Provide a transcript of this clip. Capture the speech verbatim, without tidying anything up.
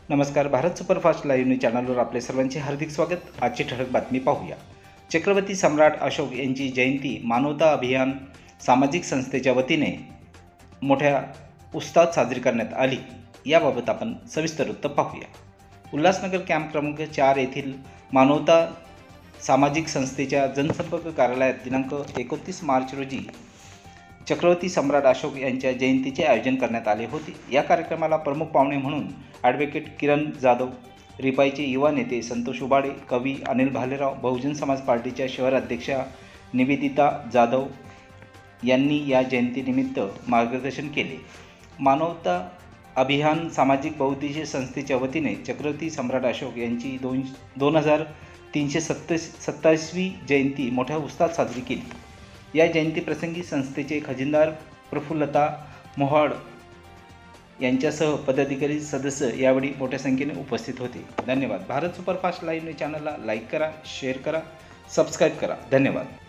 नमस्कार. Bharat superfast live news चॅनलवर आपले सर्वांचे हार्दिक स्वागत. आजची ठळक बातमी पाहूया. छत्रपती सम्राट अशोक यांची जयंती मानवता अभियान सामाजिक संस्थेच्या वतीने मोठ्या उत्साहात साजरी करण्यात आली. याबाबत आपण सविस्तर वृत्त पाहूया. उल्हासनगर कॅम्प क्रमांक चार येथील मानवता सामाजिक संस्थेच्या जनसंपर्क कार्यालयात दिनांक एकोणतीस मार्च रोजी छत्रपती सम्राट अशोक यांच्या जयंतीचे आयोजन करण्यात आले होते. या कार्यक्रमाला प्रमुख पाहुणे म्हणून ॲडव्होकेट किरण जाधव, रिपाईचे युवा नेते संतोष उबाडे, कवी अनिल भालेराव, बहुजन समाज पार्टीच्या शहर अध्यक्षा निवेदिता जाधव यांनी या जयंतीनिमित्त मार्गदर्शन केले. मानवता अभियान सामाजिक बहुउद्देशीय संस्थेच्या वतीने छत्रपती सम्राट अशोक यांची दोन दोन हजार तीनशे सत्तावीस सत्तावीसवी जयंती मोठ्या उत्साहात साजरी केली. या जयंतीप्रसंगी संस्थेचे खजिनदार प्रफुल्लता मोहाड यांच्यासह पदाधिकारी सदस्य यावेळी मोठ्या संख्येने उपस्थित होते. धन्यवाद. भारत सुपरफास्ट लाईव्ह न्यूज चॅनलला लाईक करा, शेअर करा, सबस्क्राईब करा. धन्यवाद.